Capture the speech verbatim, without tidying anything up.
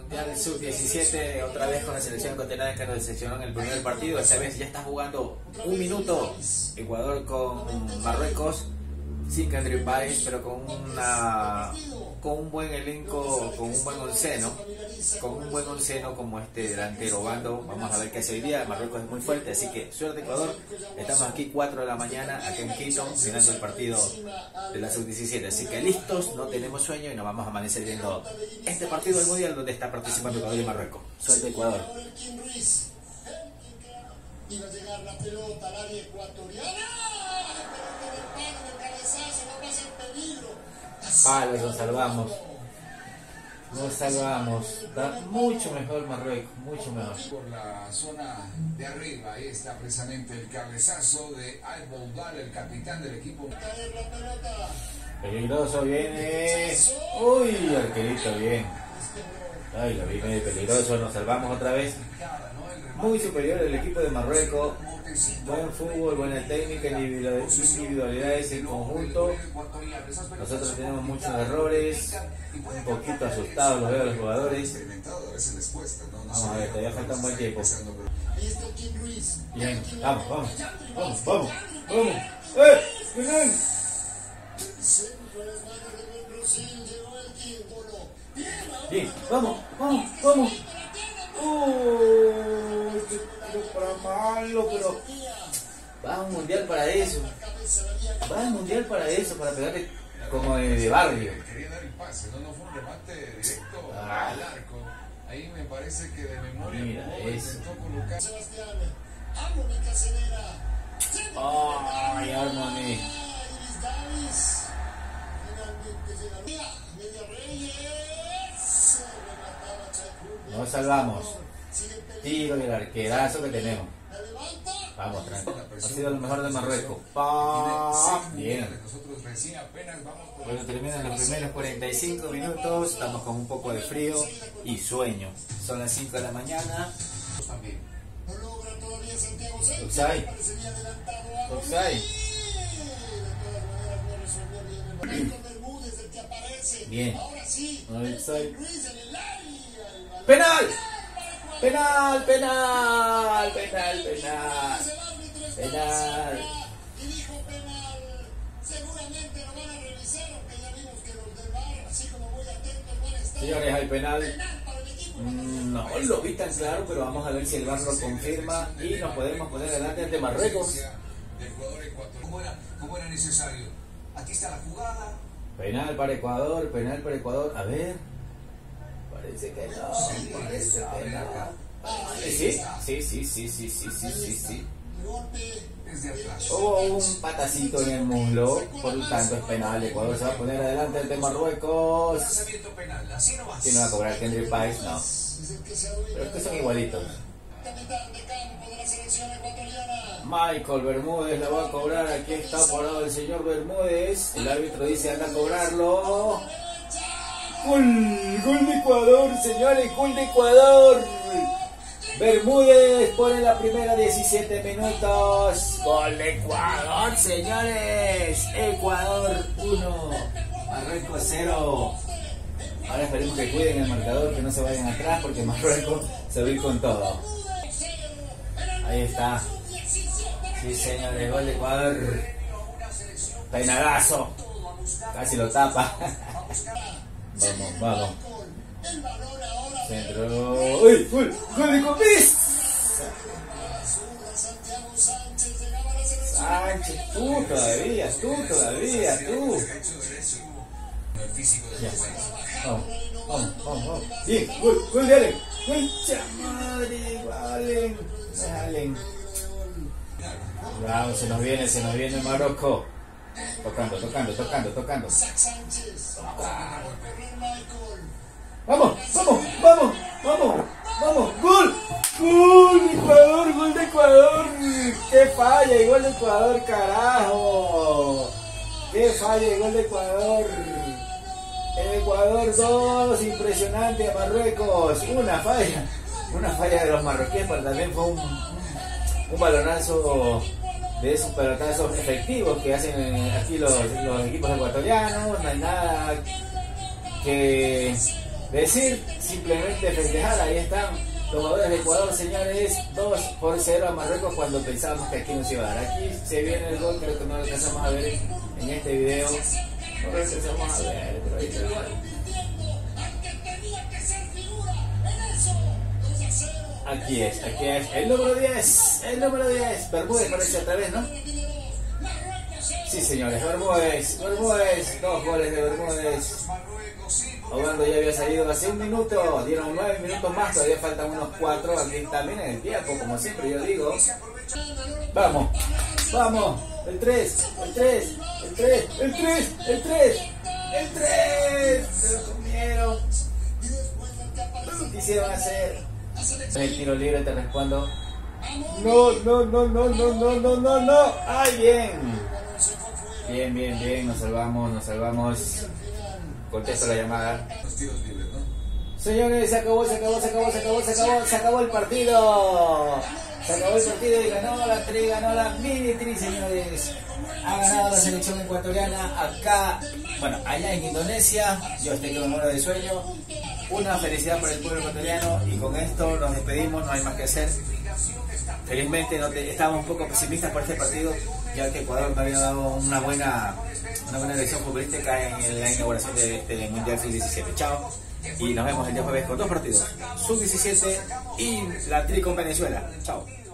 Mundial sub diecisiete, otra vez con la selección ecuatoriana que nos decepcionó en el primer partido. Esta vez ya está jugando un minuto Ecuador con Marruecos, sin Kendrick Páez, pero con una con un buen elenco, con un buen onceno, con un buen onceno como este delantero Bando. Vamos a ver qué hace hoy día. Marruecos es muy fuerte, así que suerte Ecuador. Estamos aquí cuatro de la mañana, aquí en Quito, mirando el partido de la sub diecisiete. Así que listos, no tenemos sueño y nos vamos a amanecer viendo este partido del Mundial donde está participando Ecuador y Marruecos. Suerte Ecuador. Iba a llegar la pelota al área ecuatoriana. Palos, nos salvamos. Nos salvamos. Está mucho mejor Marruecos, mucho mejor. Por la zona de arriba, ahí está precisamente el cabezazo de Al-Boudal, el capitán del equipo. Peligroso viene. Uy, arquerito bien. Ay, lo vi medio peligroso, nos salvamos otra vez. Muy superior el equipo de Marruecos. Buen fútbol, buena técnica, individualidades en conjunto. Nosotros tenemos muchos errores, un poquito asustados los veo a los jugadores. Vamos a ver, todavía falta un buen tiempo. Bien, vamos, vamos, vamos, vamos, vamos. ¡Eh! ¡Bien! Bien, vamos, vamos, vamos. Uy, qué tiro para malo, pero va a un mundial para eso. Va al mundial para eso, para pegarle como de, de barrio. Quería dar el pase, no, no fue un remate directo Ah. al arco. Ahí me parece que de memoria Mira eso. intentó colocar. Ay, Harmony. Nos salvamos. Tiro y el arquerazo que tenemos. Vamos, tranquilo. Ha sido lo mejor de Marruecos. Pa. Bien. Nosotros recién apenas vamos por Bueno, terminan los primeros cuarenta y cinco minutos. Estamos con un poco de frío y sueño. Son las cinco de la mañana. también. Oxai. Oxai. Bien. Oxai. ¡Penal! ¡Penal! ¡Penal! ¡Penal! ¡Penal! ¡Penal! Y dijo penal. Seguramente lo van a revisar, aunque ya vimos que los del V A R, así como muy atentos, van a estar. Señores, hay penal. Penal para el equipo. Mm, No lo vi tan claro, pero vamos a ver si el V A R lo confirma y nos podemos poner delante ante Marruecos. Del jugador ecuatoriano. ¿Cómo era, cómo era necesario? Aquí está la jugada. Penal para Ecuador, penal para Ecuador. A ver. Parece que no, parece que no. Sí, sí, sí, sí, sí, sí, sí, sí, sí. Desde atrás. Hubo un patacito en el muslo, por lo tanto es penal. Ecuador se va a poner adelante ante Marruecos. Lanzamiento penal, así nomás. ¿Quién no va a cobrar? Kendrick Páez, no. Pero es que son igualitos. Capitán de campo de la selección ecuatoriana. Michael Bermúdez la va a cobrar. Aquí está parado el señor Bermúdez. El árbitro dice anda a cobrarlo. Gol, gol de Ecuador, señores, gol de Ecuador. Bermúdez pone la primera, diecisiete minutos. Gol de Ecuador, señores. Ecuador uno, Marruecos cero. Ahora esperemos que cuiden el marcador, que no se vayan atrás, porque Marruecos se va a ir con todo. Ahí está. Sí, señores, gol de Ecuador. Peinadazo. Casi lo tapa. Vamos, vamos. Centro. ¡Uy! ¡Gol! ¡Gol de Copis! Sánchez, tú todavía, tú todavía, tú. Ya. Vamos, vamos, vamos, vamos. Bien, gol, gol de Allen. ¡Concha madre! Allen. Allen. Bravo, se nos viene, se nos viene Marruecos. Tocando, tocando, tocando, tocando. Vamos, vamos, vamos, vamos, vamos. ¡Gol! ¡Gol de Ecuador! ¡Gol de Ecuador! ¡Qué falla! ¡Y gol de Ecuador, carajo! ¡Qué falla! ¡Y gol de Ecuador! Ecuador dos, impresionante a Marruecos. Una falla, una falla de los marroquíes, pero también fue un, un balonazo de esos pelotazos efectivos que hacen aquí los, los equipos ecuatorianos. No hay nada que, decir, simplemente festejar. Ahí están los jugadores de Ecuador, señores, dos por cero a Marruecos cuando pensábamos que aquí no se iba a dar. Aquí se viene el gol, creo que no lo alcanzamos a ver en este video. No lo alcanzamos a ver, pero ahí está el gol. Aquí es, aquí es, el número diez, el número diez, Bermúdez parece otra vez, ¿no? Sí, señores, Bermúdez, Bermúdez, dos goles de Bermúdez. Obando ya había salido hace un minuto, dieron nueve minutos más, todavía faltan unos cuatro, aquí también en el tiempo, como siempre yo digo. Vamos, vamos, el tres, el tres, el tres, el tres, el tres, el tres, se lo comieron. ¿Qué quisieron hacer? En el tiro libre te respondo. No, no, no, no, no, no, no, no, no. ¡Ay, bien! Bien, bien, bien, nos salvamos, nos salvamos. Contesto la llamada. Señores, se acabó, se acabó, se acabó, se acabó, se acabó, se acabó el partido. Se acabó el partido y ganó la tri, ganó la mini tri, señores. Ha ganado la selección ecuatoriana acá, bueno, allá en Indonesia. Yo estoy que me muero de sueño. Una felicidad para el pueblo ecuatoriano y con esto nos despedimos, no hay más que hacer. Felizmente no te, estábamos un poco pesimistas por este partido, ya que Ecuador no había dado una buena, una buena elección futbolística en la inauguración de este Mundial sub diecisiete. Chao, y nos vemos el día jueves con dos partidos, sub diecisiete y la tri con Venezuela. Chao.